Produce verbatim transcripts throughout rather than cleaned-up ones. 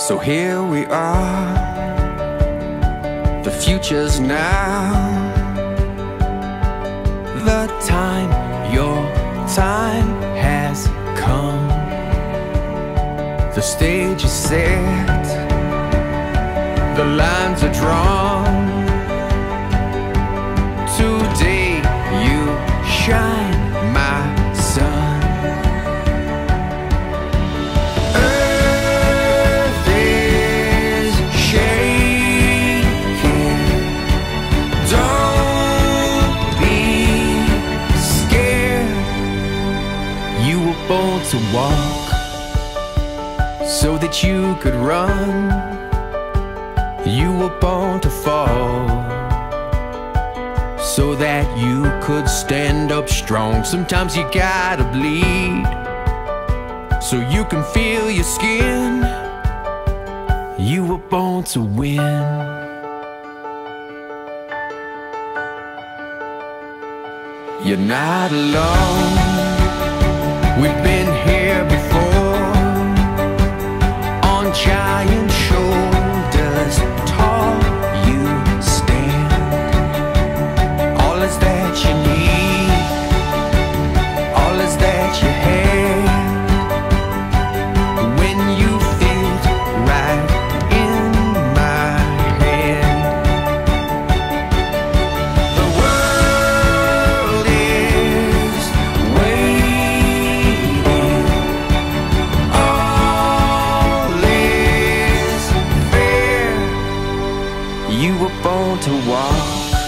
So here we are, the future's now. The time, your time has come. The stage is set, the lines are drawn. Today you shine, my son. Earth is shaking. Don't be scared. You were born to walk so that you could run. You were born to fall so that you could stand up strong. Sometimes you gotta bleed so you can feel your skin. You were born to win. You're not alone. We've been here before, on giant shoulders, tall you stand. All is that you need, all is that you have, when you fit right in my hand. The world is waiting, all is fair. You were born to walk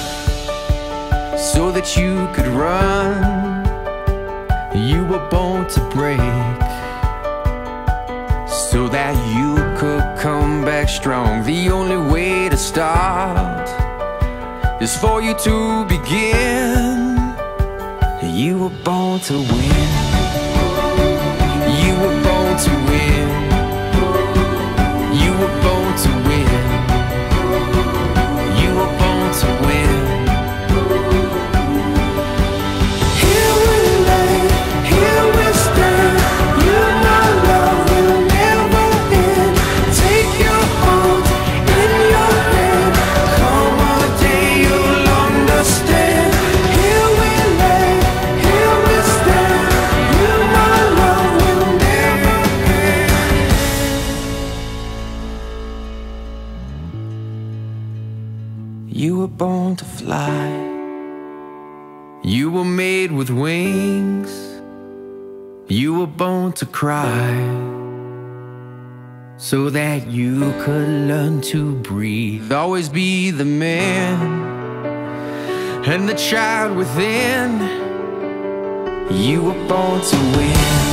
so that you could run. You were born to break so that you could come back strong. The only way to start is for you to begin. You were born to win. You were born to win. You were born to win. You were born to win. Here we lay, here we stand. You know love will never end. Take your heart in your hand. Come a day you'll understand. Here we lay, here we stand. You know love will never end. You were born to fly. You were made with wings. You were born to cry so that you could learn to breathe. Always be the man and the child within. You were born to win.